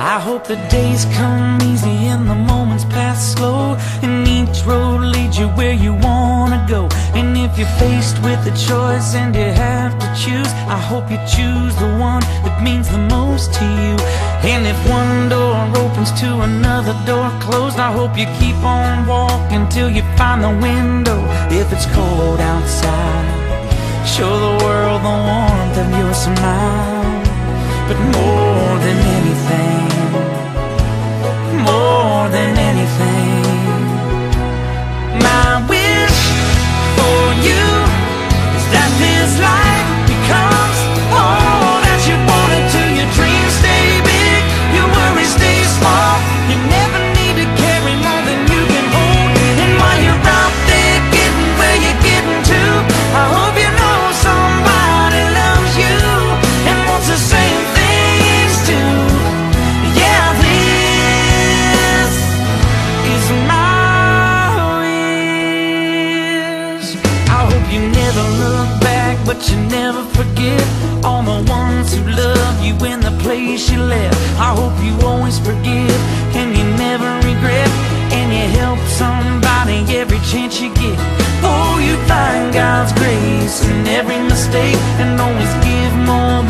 I hope the days come easy and the moments pass slow, and each road leads you where you wanna go. And if you're faced with a choice and you have to choose, I hope you choose the one that means the most to you. And if one door opens to another door closed, I hope you keep on walking till you find the window. If it's cold outside, show the world the warmth of your smile. But more than anything, more than anything, my wish for you is that this life becomes all that you want it to. Your dreams stay big, your worries stay small. You never need to carry more than you can hold. And while you're out there getting where you're getting to, I hope you know somebody loves you and wants the same things too. Yeah, this is my wish. I hope you never look back, but you never forget all the ones who love you in the place you left. I hope you always forgive and you never regret, and you help somebody every chance you get. Oh, you find God's grace in every mistake and always give more